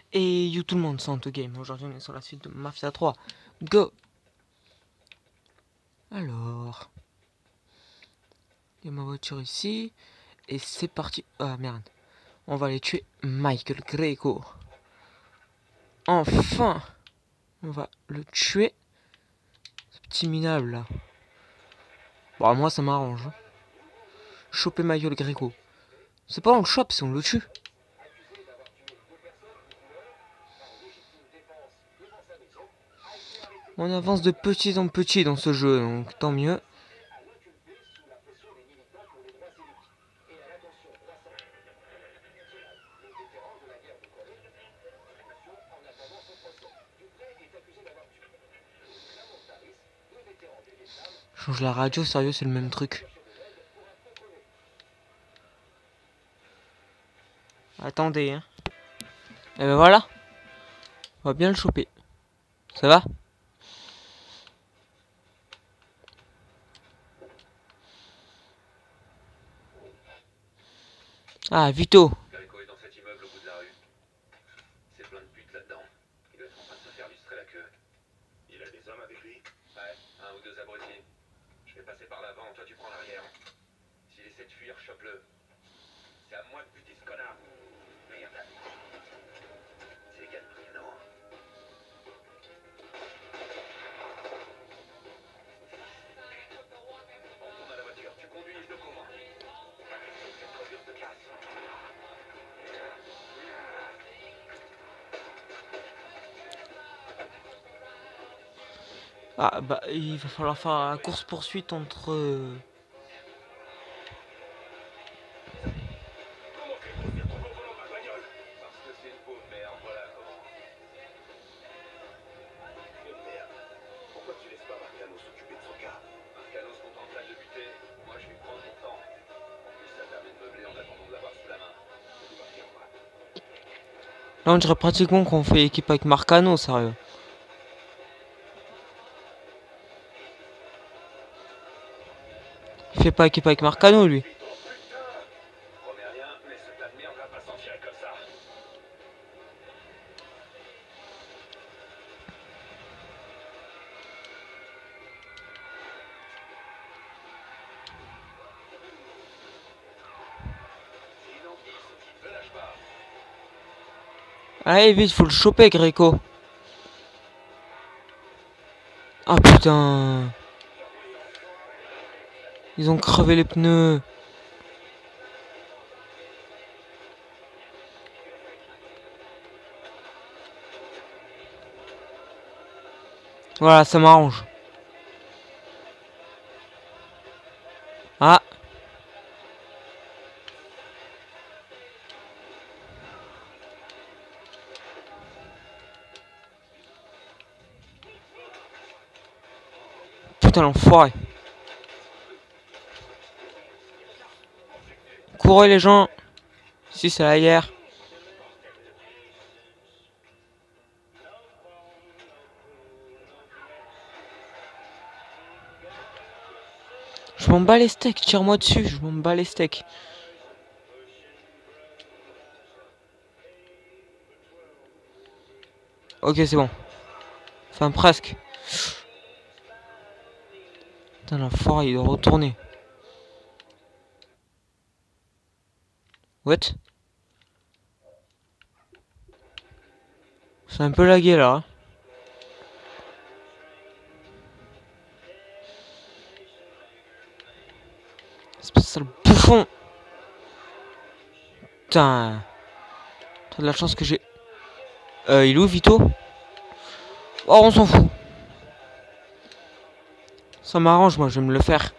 Et you tout le monde, c'est Antogame. Aujourd'hui on est sur la suite de Mafia 3. Go. Alors, il y a ma voiture ici. Et c'est parti. Ah merde. On va aller tuer Michael Greco. Enfin, on va le tuer. Ce petit minable là. Bon, moi ça m'arrange. Choper Michael Greco. C'est pas on le chope, c'est on le tue. On avance de petit en petit dans ce jeu, donc tant mieux. Change la radio, sérieux, c'est le même truc. Attendez, hein. Et ben voilà. On va bien le choper. Ça va? Ah, Vito. Greco est dans cet immeuble au bout de la rue. C'est plein de putes là-dedans. Il doit être en train de se faire lustrer la queue. Il a des hommes avec lui? Ouais, un ou deux abrutis. Je vais passer par l'avant, toi tu prends l'arrière. S'il essaie de fuir, chope-le. C'est à moi de buter ce connard. Merde. C'est les gars de prix, non? On tourne à la voiture, tu conduis, je le couvre. Cette crevure de casse. Ah, bah, il va falloir faire la course-poursuite entre... Comment fais-tu de trop au volant ma bagnole? Parce que c'est une pauvre merde, voilà comment. Une merde. Pourquoi tu laisses pas Marcano s'occuper de son cas? Marcano se contentera de le buter. Moi je vais prendre mon temps. En plus ça permet de meubler en attendant de l'avoir sous la main. Ça nous va bien quoi. Là, on dirait pratiquement qu'on fait équipe avec Marcano, sérieux. Il fait pas équipe avec Marcano, lui. Vito, putain! Promets rien, mais ce tas de merde va pas s'en tirer comme ça. Sinon, ne lâche pas. Allez, vite, faut le choper, Greco. Ah, putain. Ils ont crevé les pneus. Voilà, ça m'arrange. Ah. Putain, l'enfoiré. Courez, les gens. Si, c'est la guerre. Je m'en bats les steaks, tire-moi dessus, je m'en bats les steaks. Ok, c'est bon. Enfin, presque. Putain, l'enfoiré, il doit retourner. What? C'est un peu lagué, là. Hein. C'est le bouffon. Putain. T'as de la chance que j'ai... il est où, Vito? Oh, on s'en fout. Ça m'arrange, moi, je vais me le faire.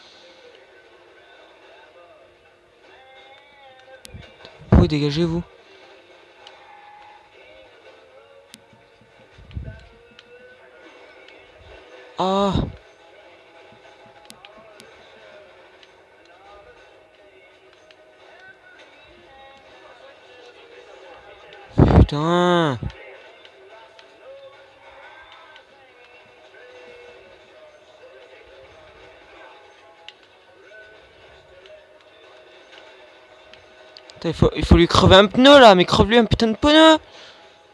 Vous pouvez dégager, vous? Ah. Putain. Putain, il faut lui crever un pneu, là. Mais creve-lui un putain de pneu.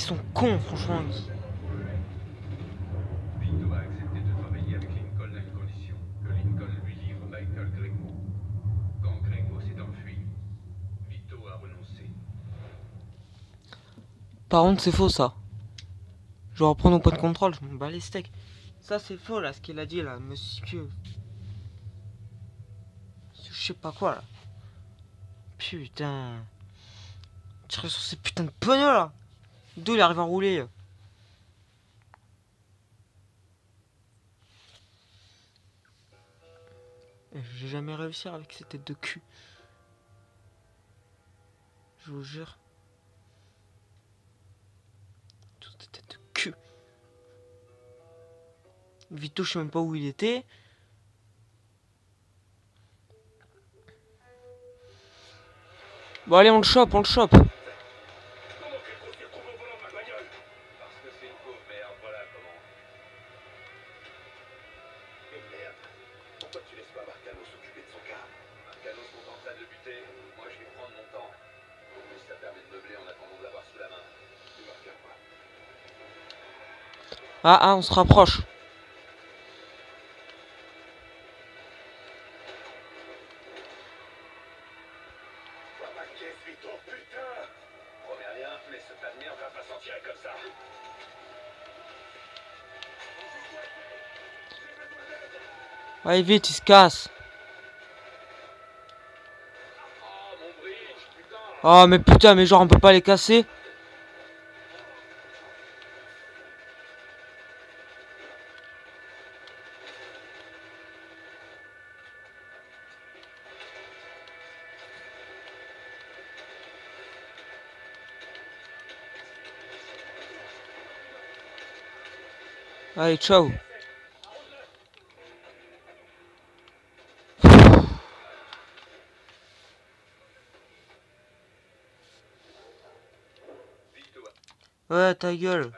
sont cons, franchement. Vito a accepté de travailler avec Lincoln à une condition, que Lincoln lui livre Michael Greco. Quand Greco s'est enfui, Vito a renoncé. Par contre, c'est faux ça. Je vais reprendre au point de contrôle, je m'en bats les steaks. Ça, c'est faux là, ce qu'il a dit là, monsieur. Je sais pas quoi là. Putain. Tirer sur ces putains de pneus là. D'où il arrive à rouler. J'ai jamais réussi avec ces têtes de cul. Je vous jure. Toutes ces têtes de cul. Vito, je sais même pas où il était. Bon allez, on le chope, on le chope. Comment Greco s'y retrouve au volant de ma bagnole? Parce que c'est une pauvre merde, voilà comment. Mais merde, pourquoi tu laisses pas Marcano s'occuper de son cas? Marcano se contentera de le buter, moi je vais prendre mon temps. En plus ça permet de meubler en attendant de l'avoir sous la main. Tu vas faire quoi? Ah, on se rapproche. Vois ma caisse, Vito, putain! Promets rien, mais ce tas de merde va pas s'en tirer comme ça. Allez vite, il se casse. Oh mon bridge, putain! Oh mais putain, mais genre on peut pas les casser. Allez, ciao. Vito Ouais, ta gueule.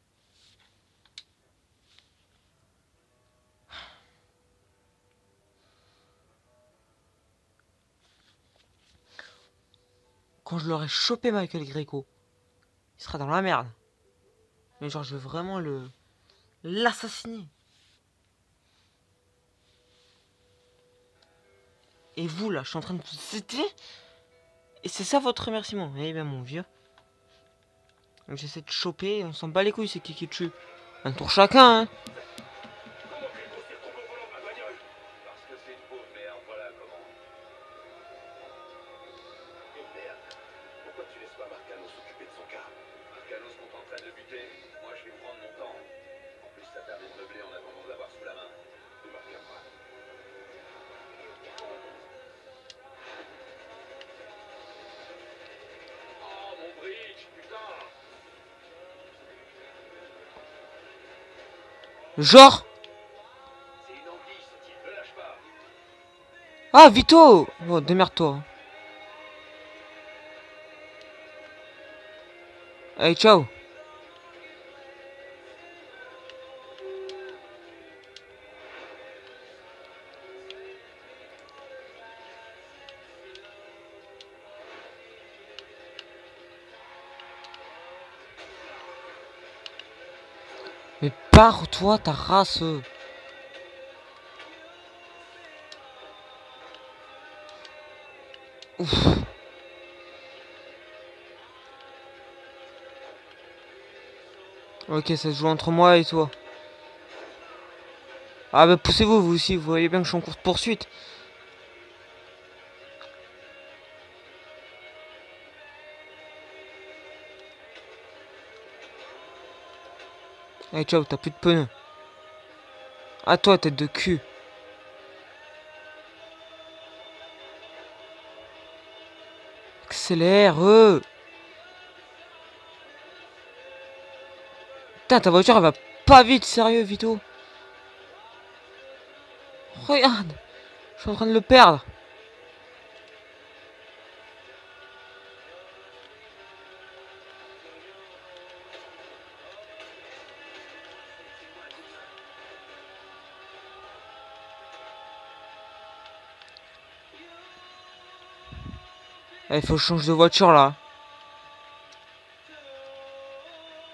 Quand je l'aurai chopé Michael Greco, il sera dans la merde. Mais genre je veux vraiment l'assassiner. Et vous là, je suis en train de vous aider. Et c'est ça votre remerciement. Eh bien mon vieux. Donc j'essaie de choper, on s'en bat les couilles, c'est qui tue. Un tour chacun, hein. Comment Greco s'y retrouve au volant de ma bagnole? Parce que c'est une pauvre merde, voilà comment. Mais merde, pourquoi tu laisses pas Marcano s'occuper de son cas? Marcano se contentera de le buter, moi je vais prendre mon temps. En plus ça permet de meubler en attendant de l'avoir sous la main. Tu vas faire quoi? Oh mon bridge, putain! Genre. C'est une anguille ce type, ne lâche pas! Ah, Vito. Oh, démerde-toi. Allez, ciao. Mais pars-toi, ta race. Ouf. Ok, ça se joue entre moi et toi. Ah bah poussez-vous, vous aussi, vous voyez bien que je suis en course poursuite. Allez, ciao, t'as plus de pneus. À toi, tête de cul. Accélère, Putain, ta voiture, elle va pas vite, sérieux, Vito. Regarde, je suis en train de le perdre. Il faut que je change de voiture, là.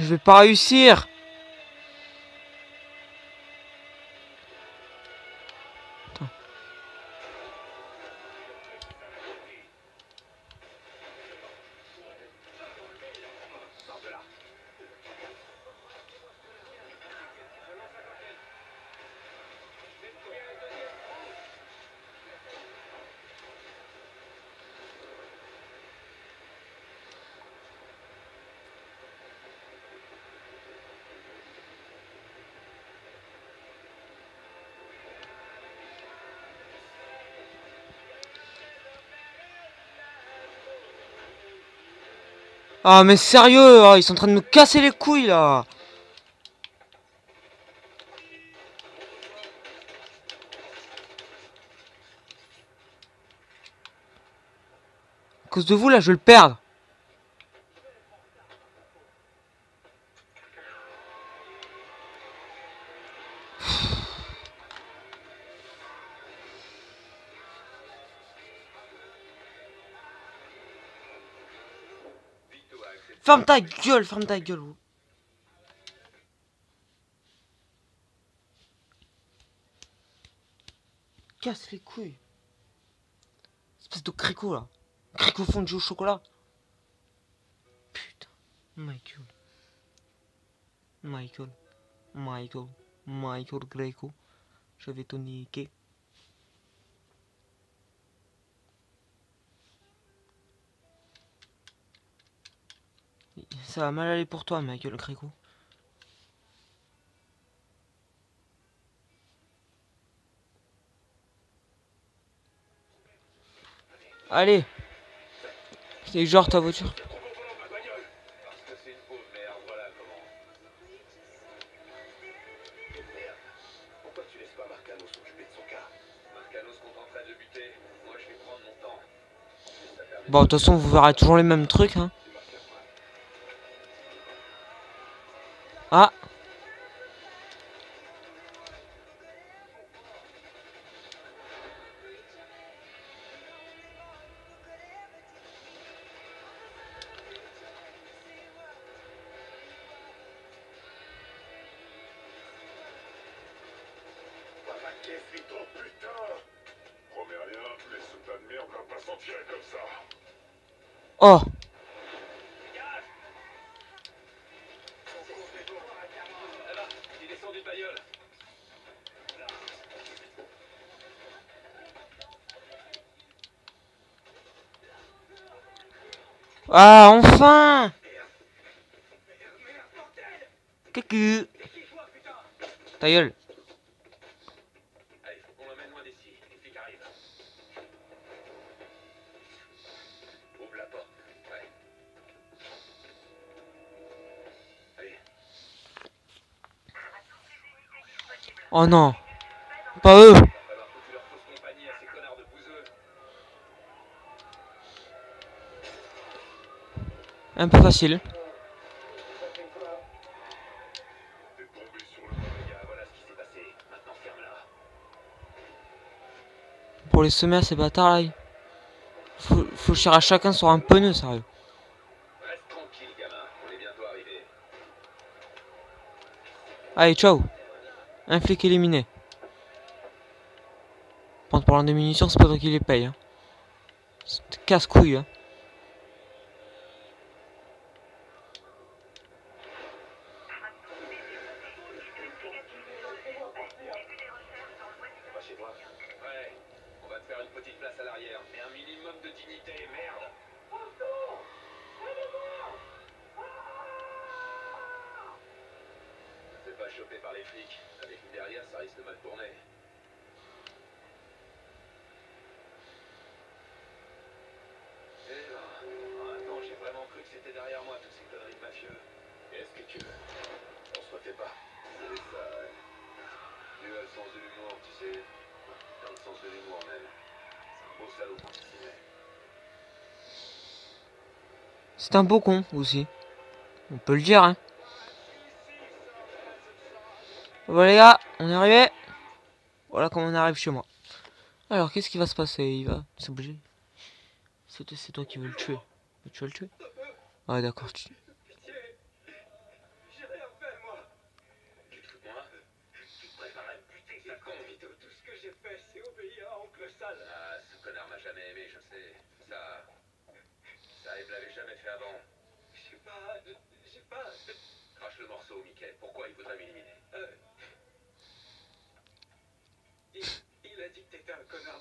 Je vais pas réussir. Attends. Ah mais sérieux, ils sont en train de me casser les couilles là. À cause de vous là, je vais le perdre. Ferme ta gueule. Casse les couilles. Espèce de cricot là. Cricot fondu au chocolat. Putain. Michael. Michael Greco. Je vais te niquer. Ça va mal aller pour toi, Michael Greco. Allez. C'est genre ta voiture. Parce que c'est une pauvre merde, voilà comment. Merde. Pourquoi tu laisses pas Marcano s'occuper de son cas? Marcano se contenterait de le buter. Moi, je vais prendre mon temps. Ça permet Bon, de toute façon, vous verrez toujours les mêmes trucs, hein. Ah. Promets rien, mais ce tas de merde va pas s'en tirer comme ça. Oh. Là-bas, il descend du bailleul. Ah, enfin. Coucou. Ta gueule. Allez, on l'emmène loin d'ici. Les flics arrivent. Ouvre la porte. Ouais. Allez. Oh non. Pas eux. Va falloir que tu leur fausses compagnie à ces connards de bouseux. Un peu facile. T'es tombé sur le mauvais gars, voilà ce qui s'est passé. Maintenant ferme-la. Pour les semer à ces bâtards là. Faut tirer à chacun sur un pneu, sérieux. Reste tranquille, gamin. On est bientôt arrivé. Allez, ciao. Un flic éliminé. Prendre pour l'un des munitions, c'est pas toi qui les paye. Hein. C'est casse-couille. Hein. Va chez toi. Ouais. On va te faire une petite place à l'arrière. Mais un minimum de dignité, merde. Ne te fais pas choper par les flics. Avec nous derrière, ça risque de mal tourner. Eh ben, attends, j'ai vraiment cru que c'était derrière moi, toutes ces conneries de mafieux. Qu'est-ce que tu veux? On se refait pas. C'est ça, ouais. Tu as le sens de l'humour, tu sais. Dans le sens de l'humour, même. C'est un beau salaud quand il s'y met. C'est un beau con aussi. On peut le dire, hein. Bon les gars, on est arrivé. Voilà comment on arrive chez moi. Alors, qu'est-ce qui va se passer? Il va s'obliger. C'est toi qui veux le tuer. Tu vas le tuer? Ouais, d'accord.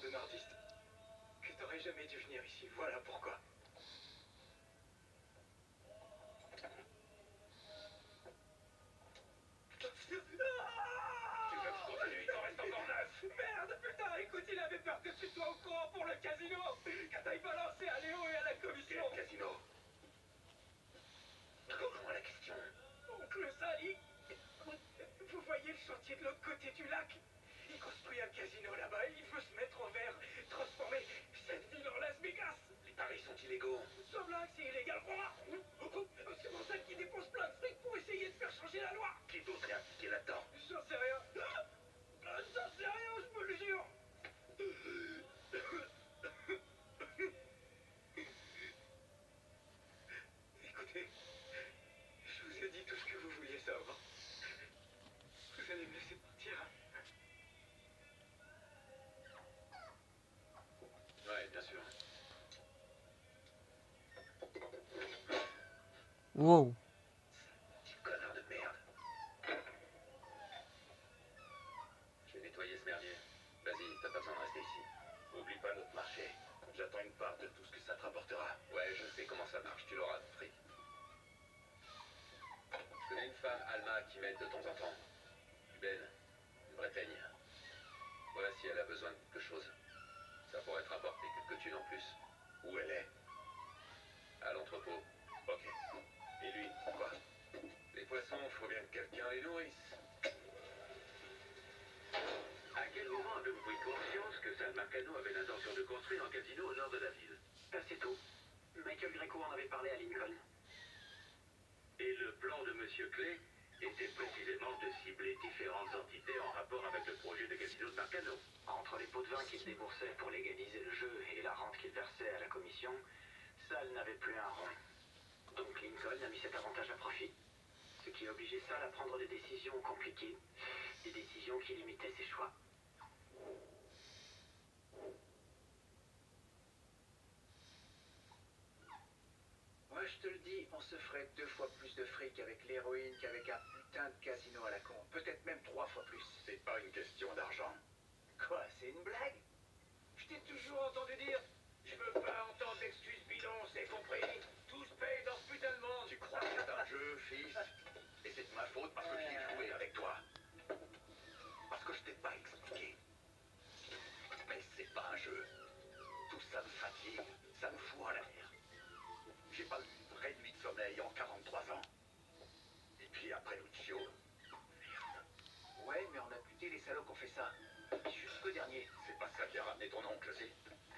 de nordiste que t'aurais jamais dû venir ici. Voilà pourquoi. Tu veux continuer, il t'en reste encore 9. Merde, putain, écoute, il avait peur que tu sois au courant pour le casino. Que t'ailles balancer à Léo et à la commission. Quel casino? Comment la question? Oncle Sally, vous voyez le chantier de l'autre côté du lac? Il construit un casino là-bas et il veut se mettre en vert, transformer cette ville en Las Vegas. Les paris sont illégaux. Ce blague, c'est illégal. C'est pour ça qu'il dépense plein de fric pour essayer de faire changer la loi. Qui d'autre est impliqué là-dedans? J'en sais rien. J'en sais rien, je me le jure. Écoutez, je vous ai dit tout ce que vous vouliez savoir. Vous allez me laisser partir. Ouais, bien sûr. Wow. Petit connard de merde. Je vais nettoyer ce merdier. Vas-y, t'as pas besoin de rester ici. Oublie pas notre marché. J'attends une part de tout ce que ça te rapportera. Ouais, je sais comment ça marche, tu l'auras, fric. Je connais une femme, Alma, qui m'aide de temps en temps. Cubaine, une vraie teigne. Voilà si elle a besoin de quelque chose. Ça pourrait te rapporter quelques thunes en plus. Où elle est? À l'entrepôt. Ok. Et lui, quoi? Les poissons, faut bien que quelqu'un les nourrisse. À quel moment avez-vous pris conscience que Sal Marcano avait l'intention de construire un casino au nord de la ville? C'est tout. Michael Greco en avait parlé à Lincoln. Et le plan de Monsieur Clay était précisément de cibler différentes entités en rapport avec le projet de casino de Marcano. Entre les pots de vin qu'il déboursait pour légaliser le jeu et la rente qu'il versait à la commission, Sal n'avait plus un rond. Donc Lincoln a mis cet avantage à profit. Ce qui a obligé Sal à prendre des décisions compliquées, des décisions qui limitaient ses choix. Moi je te le dis, on se ferait 2 fois plus de fric avec l'héroïne qu'avec un putain de casino à la con. Peut-être même 3 fois plus. C'est pas une question d'argent. Quoi, c'est une blague? Je t'ai toujours entendu dire, je veux pas entendre d'excuses bidons, c'est compris? Tout se paye dans ce putain de monde. Tu crois que c'est un jeu, fils? Et c'est de ma faute parce que j'y ai joué avec toi. Parce que je t'ai pas expliqué. Mais c'est pas un jeu. Tout ça me fatigue, ça me fout en l'air. J'ai pas eu une vraie nuit de sommeil en 43 ans. Et puis après Lucio... Merde. Ouais, mais on a buté les salauds qui ont fait ça. Jusqu'au dernier. C'est pas ça qui a ramené ton oncle, c'est...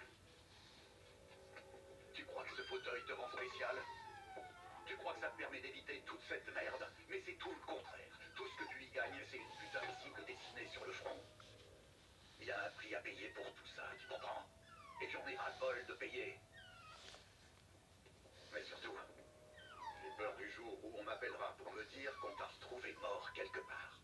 Tu crois que ce fauteuil te rend spécial? Tu crois que ça te permet d'éviter toute cette merde? Mais c'est tout le contraire. Tout ce que tu y gagnes, c'est une putain de cible dessinée sur le front. Il y a un prix à payer pour tout ça, tu comprends? Et j'en ai ras-le-bol de payer. Mais surtout, j'ai peur du jour où on m'appellera pour me dire qu'on t'a retrouvé mort quelque part.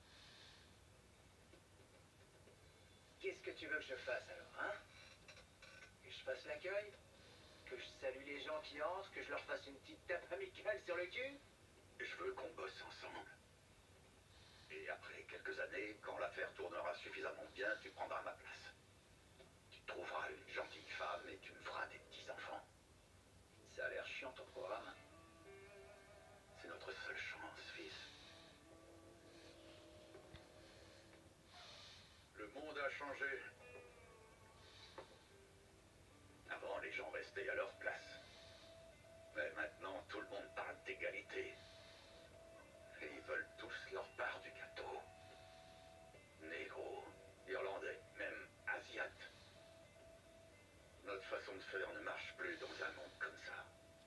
Qu'est-ce que tu veux que je fasse alors, hein? Que je fasse l'accueil? Que je salue les gens qui entrent? Que je leur fasse une petite tape amicale sur le cul? Je veux qu'on bosse ensemble. Et après quelques années, quand l'affaire tournera suffisamment bien, tu prendras ma place. Tu trouveras une gentille femme et tu me feras des petits-enfants. Ça a l'air chiant ton programme. C'est notre seule chance, fils. Le monde a changé. Avant, les gens restaient à leur place. Mais maintenant, tout le monde parle d'égalité. Et ils veulent tous leur part du gâteau. Négro, irlandais, même asiates. Notre façon de faire ne marche plus dans un monde comme ça.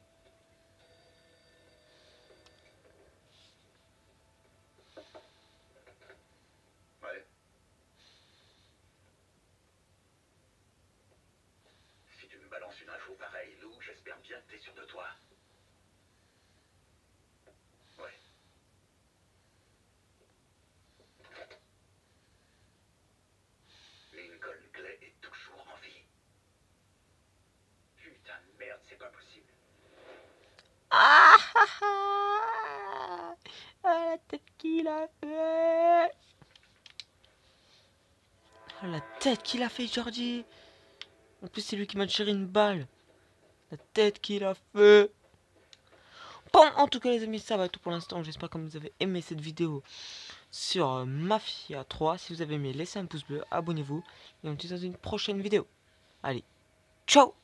Ouais. Si tu me balances une info pareille, Lou, j'espère bien que t'es sûr de toi. Ouais. Lincoln Clay est toujours en vie. Putain de merde, c'est pas possible. Ah ah ah. Ah, la tête qu'il a fait. la tête qu'il a fait, Jordi. En plus, c'est lui qui m'a tiré une balle. La tête qu'il a fait. Bon, en tout cas, les amis, ça va tout pour l'instant. J'espère que vous avez aimé cette vidéo sur Mafia 3. Si vous avez aimé, laissez un pouce bleu, abonnez-vous. Et on se dit dans une prochaine vidéo. Allez, ciao!